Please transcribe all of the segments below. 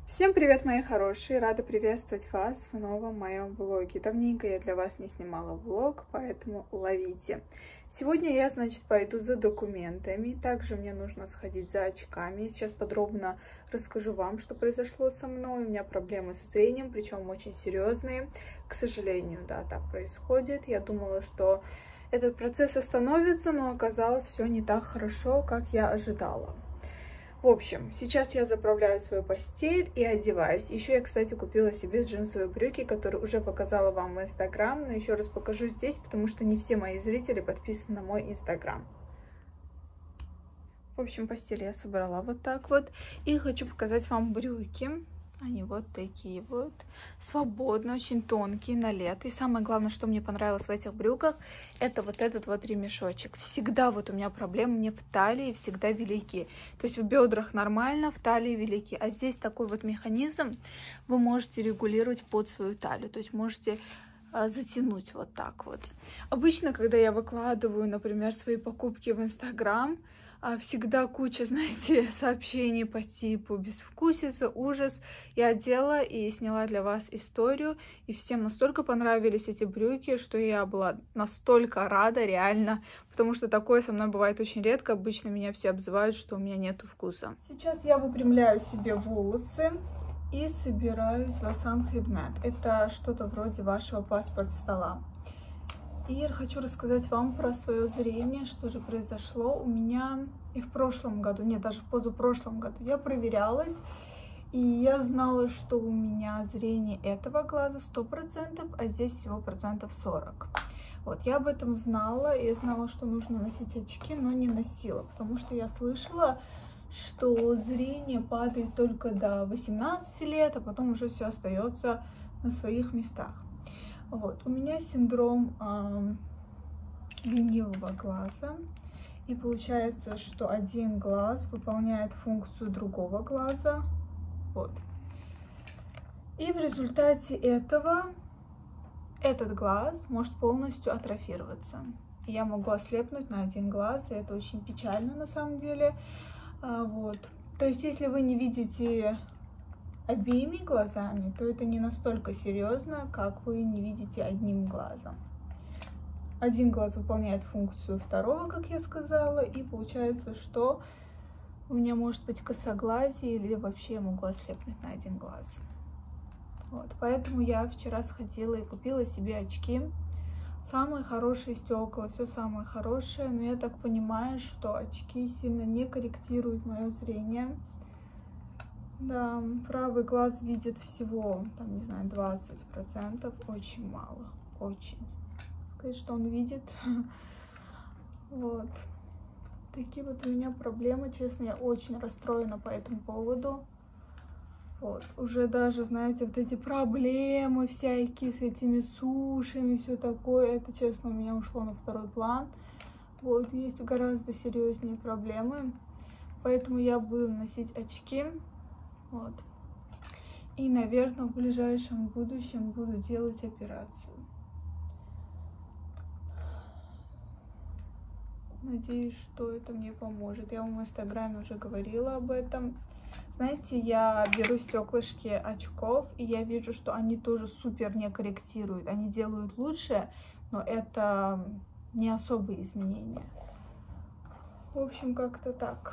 Всем привет, мои хорошие! Рада приветствовать вас в новом моем влоге. Давненько я для вас не снимала влог, поэтому ловите. Сегодня я, значит, пойду за документами. Также мне нужно сходить за очками. Сейчас подробно расскажу вам, что произошло со мной. У меня проблемы со зрением, причем очень серьезные. К сожалению, да, так происходит. Я думала, что этот процесс остановится, но оказалось все не так хорошо, как я ожидала. В общем, сейчас я заправляю свою постель и одеваюсь. Еще я, кстати, купила себе джинсовые брюки, которые уже показала вам в Инстаграм, но еще раз покажу здесь, потому что не все мои зрители подписаны на мой Инстаграм. В общем, постель я собрала вот так вот. И хочу показать вам брюки. Они вот такие вот, свободные, очень тонкие, на лето. И самое главное, что мне понравилось в этих брюках, это вот этот вот ремешочек. Всегда вот у меня проблемы, мне в талии всегда велики. То есть в бедрах нормально, в талии велики. А здесь такой вот механизм, вы можете регулировать под свою талию. То есть можете затянуть вот так вот. Обычно, когда я выкладываю, например, свои покупки в Инстаграм, всегда куча, знаете, сообщений по типу безвкусица, ужас. Я одела и сняла для вас историю, и всем настолько понравились эти брюки, что я была настолько рада, реально, потому что такое со мной бывает очень редко. Обычно меня все обзывают, что у меня нету вкуса. Сейчас я выпрямляю себе волосы и собираюсь в Асан-Хидмет. Это что-то вроде вашего паспорт-стола. И хочу рассказать вам про свое зрение, что же произошло. У меня и в прошлом году, нет, даже в позапрошлом году я проверялась, и я знала, что у меня зрение этого глаза 100%, а здесь всего 40%. Вот, я об этом знала, и я знала, что нужно носить очки, но не носила, потому что я слышала, что зрение падает только до 18 лет, а потом уже все остается на своих местах. Вот, у меня синдром ленивого глаза, и получается, что один глаз выполняет функцию другого глаза, вот. И в результате этого этот глаз может полностью атрофироваться. Я могу ослепнуть на один глаз, и это очень печально на самом деле, вот. То есть, если вы не видите обеими глазами, то это не настолько серьезно, как вы не видите одним глазом. Один глаз выполняет функцию второго, как я сказала, и получается, что у меня может быть косоглазие, или вообще я могу ослепнуть на один глаз. Вот, поэтому я вчера сходила и купила себе очки. Самые хорошие стекла, все самое хорошее, но я так понимаю, что очки сильно не корректируют мое зрение. Да, правый глаз видит всего, там, не знаю, 20%, очень мало, очень. Сказать, что он видит. Вот. Такие вот у меня проблемы, честно, я очень расстроена по этому поводу. Вот, уже даже, знаете, вот эти проблемы всякие с этими сушами, все такое, это, честно, у меня ушло на второй план. Вот, есть гораздо серьезнее проблемы, поэтому я буду носить очки. Вот. И, наверное, в ближайшем будущем буду делать операцию. Надеюсь, что это мне поможет. Я вам в Инстаграме уже говорила об этом. Знаете, я беру стеклышки очков, и я вижу, что они тоже супер не корректируют. Они делают лучше, но это не особые изменения. В общем, как-то так.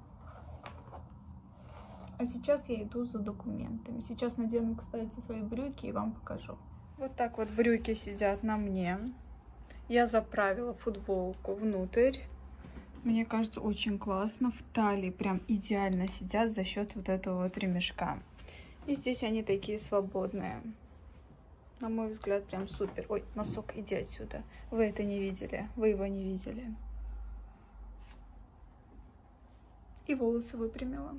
А сейчас я иду за документами. Сейчас надену, кстати, свои брюки и вам покажу. Вот так вот брюки сидят на мне. Я заправила футболку внутрь. Мне кажется, очень классно. В талии прям идеально сидят за счет вот этого вот ремешка. И здесь они такие свободные. На мой взгляд, прям супер. Ой, носок, иди отсюда. Вы это не видели. Вы его не видели. И волосы выпрямила.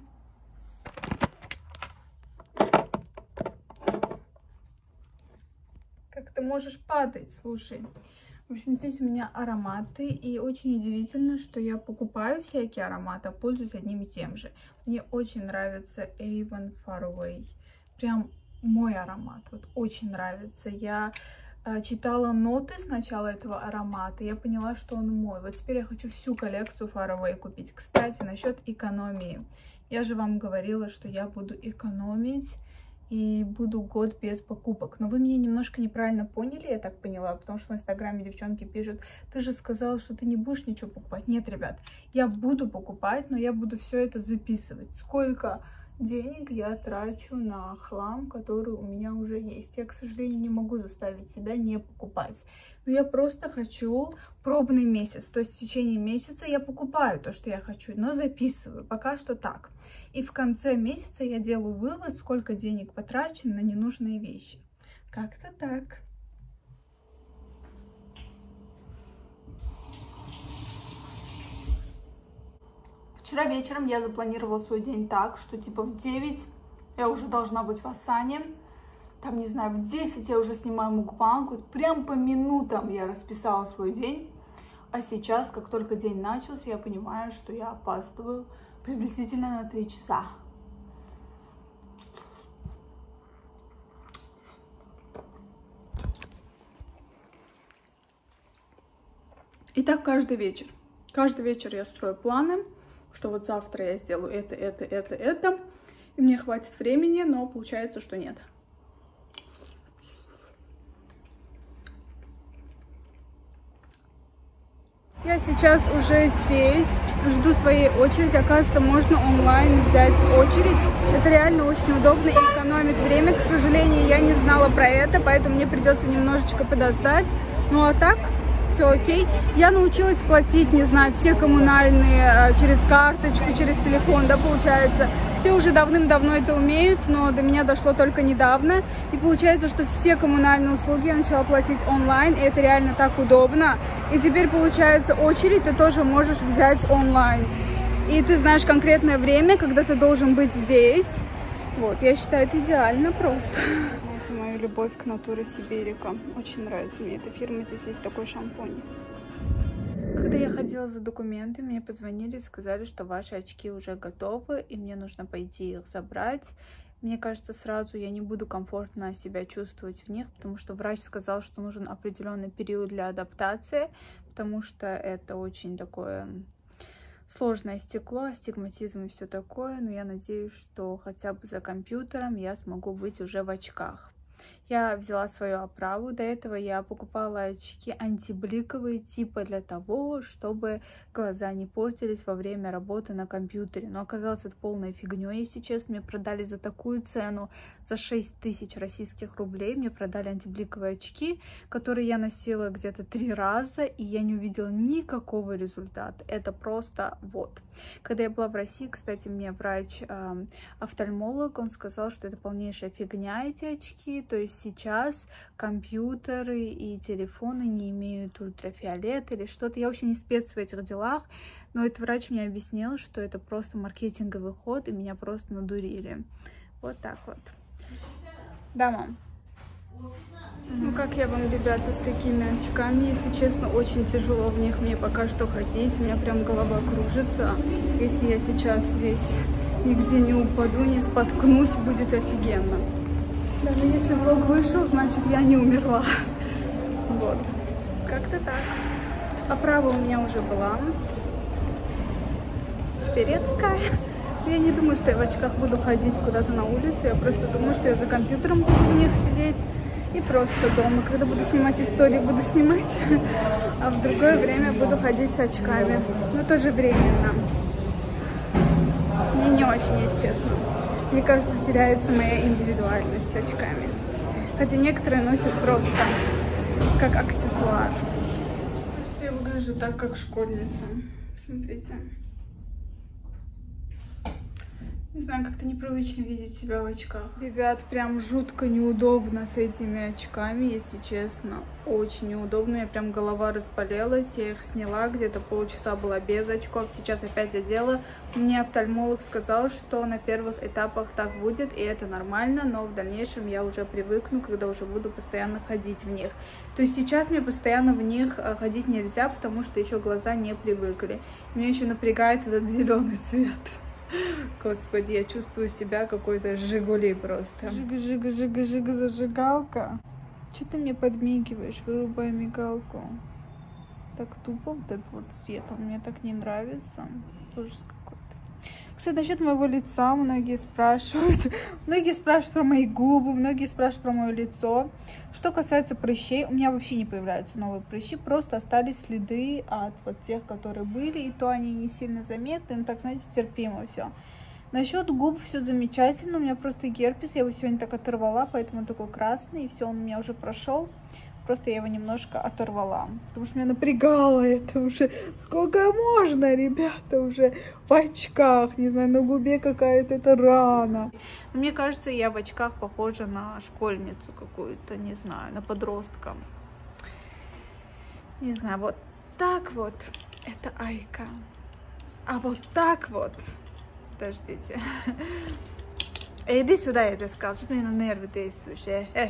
Как ты можешь падать, слушай. В общем, здесь у меня ароматы, и очень удивительно, что я покупаю всякие ароматы, а пользуюсь одним и тем же. Мне очень нравится Avon Far Away. Прям мой аромат, вот очень нравится. Я читала ноты сначала этого аромата, и я поняла, что он мой. Вот теперь я хочу всю коллекцию Far Away купить. Кстати, насчет экономии. Я же вам говорила, что я буду экономить и буду год без покупок. Но вы меня немножко неправильно поняли, я так поняла, потому что в Инстаграме девчонки пишут: ты же сказала, что ты не будешь ничего покупать. Нет, ребят, я буду покупать, но я буду все это записывать. Сколько денег я трачу на хлам, который у меня уже есть. Я, к сожалению, не могу заставить себя не покупать. Но я просто хочу пробный месяц. То есть в течение месяца я покупаю то, что я хочу, но записываю. Пока что так. И в конце месяца я делаю вывод, сколько денег потрачено на ненужные вещи. Как-то так. Вчера вечером я запланировала свой день так, что типа в 9 я уже должна быть в Асане. Там, не знаю, в 10 я уже снимаю мукбанг. Вот прям по минутам я расписала свой день. А сейчас, как только день начался, я понимаю, что я опаздываю приблизительно на 3 часа. И так каждый вечер. Каждый вечер я строю планы, что вот завтра я сделаю это. И мне хватит времени, но получается, что нет. Я сейчас уже здесь, жду своей очереди. Оказывается, можно онлайн взять очередь. Это реально очень удобно и экономит время. К сожалению, я не знала про это, поэтому мне придется немножечко подождать. Ну а так, все окей. Я научилась платить, не знаю, все коммунальные через карточку, через телефон, да, получается. Все уже давным-давно это умеют, но до меня дошло только недавно. И получается, что все коммунальные услуги я начала платить онлайн, и это реально так удобно. И теперь, получается, очередь ты тоже можешь взять онлайн. И ты знаешь конкретное время, когда ты должен быть здесь. Вот, я считаю, это идеально просто. Знаете, мою любовь к Natura Siberica. Очень нравится мне эта фирма, здесь есть такой шампунь. Когда я ходила за документами, мне позвонили и сказали, что ваши очки уже готовы, и мне нужно пойти их забрать. Мне кажется, сразу я не буду комфортно себя чувствовать в них, потому что врач сказал, что нужен определенный период для адаптации, потому что это очень такое сложное стекло, астигматизм и все такое. Но я надеюсь, что хотя бы за компьютером я смогу быть уже в очках. Я взяла свою оправу. До этого я покупала очки антибликовые, типа для того, чтобы глаза не портились во время работы на компьютере. Но оказалось, это полная фигня, если честно. Мне продали за такую цену, за 6000 российских рублей. Мне продали антибликовые очки, которые я носила где-то 3 раза, и я не увидела никакого результата. Это просто вот. Когда я была в России, кстати, мне врач-офтальмолог, он сказал, что это полнейшая фигня, эти очки. То есть сейчас компьютеры и телефоны не имеют ультрафиолета или что-то. Я вообще не спец в этих делах, но этот врач мне объяснил, что это просто маркетинговый ход, и меня просто надурили. Вот так вот. Да, мам? Ну, как я вам, ребята, с такими очками, если честно, очень тяжело в них мне пока что ходить. У меня прям голова кружится. Если я сейчас здесь нигде не упаду, не споткнусь, будет офигенно. Даже если влог вышел, значит, я не умерла. Вот. Как-то так. Оправа у меня уже была. Теперь я такая. Я не думаю, что я в очках буду ходить куда-то на улицу. Я просто думаю, что я за компьютером буду в них сидеть. И просто дома. Когда буду снимать истории, буду снимать. А в другое время буду ходить с очками. Но тоже временно. Мне не очень, если честно. Мне кажется, теряется моя индивидуальность с очками. Хотя некоторые носят просто как аксессуар. Кажется, я выгляжу так, как школьница. Смотрите. Не знаю, как-то непривычно видеть себя в очках. Ребят, прям жутко неудобно с этими очками, если честно. Очень неудобно. У меня прям голова разболелась. Я их сняла, где-то полчаса была без очков. Сейчас опять одела. Мне офтальмолог сказал, что на первых этапах так будет, и это нормально. Но в дальнейшем я уже привыкну, когда уже буду постоянно ходить в них. То есть сейчас мне постоянно в них ходить нельзя, потому что еще глаза не привыкли. Меня еще напрягает этот зеленый цвет. Господи, я чувствую себя какой-то Жигули просто. Жига, зажигалка. Че ты мне подмигиваешь? Вырубай мигалку. Так тупо вот этот вот цвет, он мне так не нравится. Ужас какой-то. Кстати, насчет моего лица многие спрашивают. Многие спрашивают про мои губы, многие спрашивают про мое лицо. Что касается прыщей, у меня вообще не появляются новые прыщи, просто остались следы от вот тех, которые были, и то они не сильно заметны, но так, знаете, терпимо все. Насчет губ все замечательно, у меня просто герпес, я его сегодня так оторвала, поэтому он такой красный, и все, он у меня уже прошел. Просто я его немножко оторвала, потому что меня напрягало это уже. Сколько можно, ребята, уже в очках, не знаю, на губе какая-то это рана. Но мне кажется, я в очках похожа на школьницу какую-то, не знаю, на подростка. Не знаю, вот так вот, это Айка. А вот так вот, подождите. Иди сюда, я тебе сказала, что ты мне на нервы действуешь,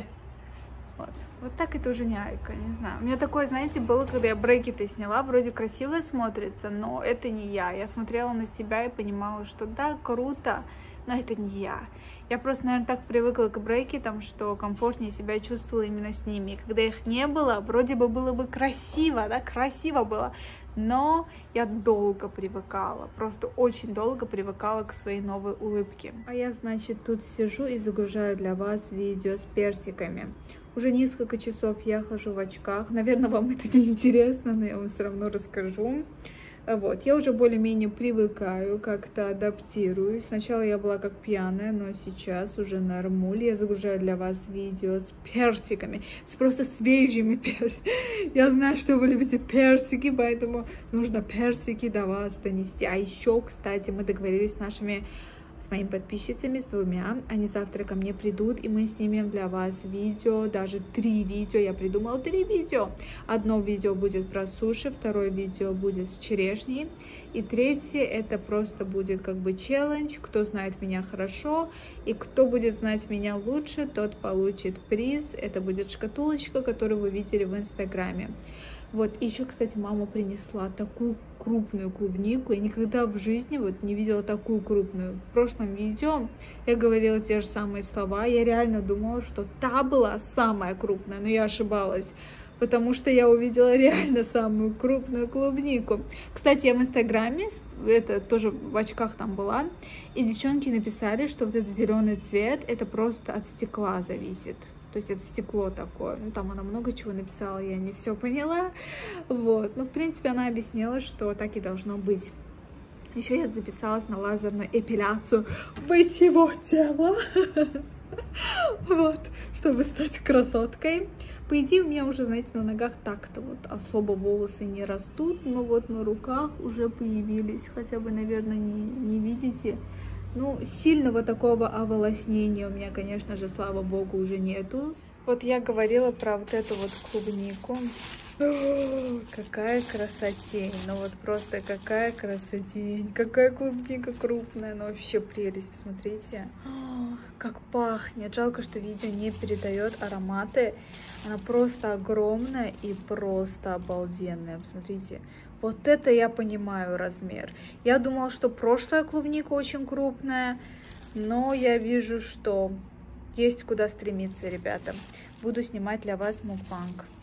Вот так это уже не Айка, не знаю. У меня такое, знаете, было, когда я брекеты сняла, вроде красиво смотрится, но это не я. Я смотрела на себя и понимала, что да, круто, но это не я. Я просто, наверное, так привыкла к брекетам, что комфортнее себя чувствовала именно с ними. И когда их не было, вроде бы было бы красиво, да, красиво было, но я долго привыкала, просто очень долго привыкала к своей новой улыбке. А я, значит, тут сижу и загружаю для вас видео с персиками. Уже несколько часов я хожу в очках. Наверное, вам это не интересно, но я вам все равно расскажу. Вот, я уже более-менее привыкаю, как-то адаптируюсь. Сначала я была как пьяная, но сейчас уже нормуль. Я загружаю для вас видео с персиками, с просто свежими персиками. Я знаю, что вы любите персики, поэтому нужно персики до вас донести. А еще, кстати, мы договорились с моими подписчицами, с 2. Они завтра ко мне придут, и мы снимем для вас видео, даже 3 видео. Я придумала 3 видео. Одно видео будет про суши, 2 видео будет с черешней, и 3 это просто будет как бы челлендж. Кто знает меня хорошо, и кто будет знать меня лучше, тот получит приз. Это будет шкатулочка, которую вы видели в Инстаграме. Вот, еще, кстати, мама принесла такую крупную клубнику. Я никогда в жизни вот не видела такую крупную. В прошлом видео я говорила те же самые слова. Я реально думала, что та была самая крупная, но я ошибалась, потому что я увидела реально самую крупную клубнику. Кстати, я в Инстаграме, это тоже в очках там была, и девчонки написали, что вот этот зеленый цвет, это просто от стекла зависит. То есть это стекло такое. Ну, там она много чего написала, я не все поняла. Вот. Но, в принципе, она объяснила, что так и должно быть. Еще я записалась на лазерную эпиляцию всего тела. Вот. Чтобы стать красоткой. По идее, у меня уже, знаете, на ногах так-то вот особо волосы не растут. Но вот на руках уже появились. Хотя вы, наверное, не видите. Ну, сильного такого оволоснения у меня, конечно же, слава богу, уже нету. Вот я говорила про вот эту вот клубнику. О, какая красотень! Ну вот просто какая красотень! Какая клубника крупная! Ну вообще прелесть, посмотрите. О, как пахнет! Жалко, что видео не передает ароматы. Она просто огромная и просто обалденная. Посмотрите. Вот это я понимаю размер. Я думала, что прошлая клубника очень крупная, но я вижу, что есть куда стремиться, ребята. Буду снимать для вас мукбанг.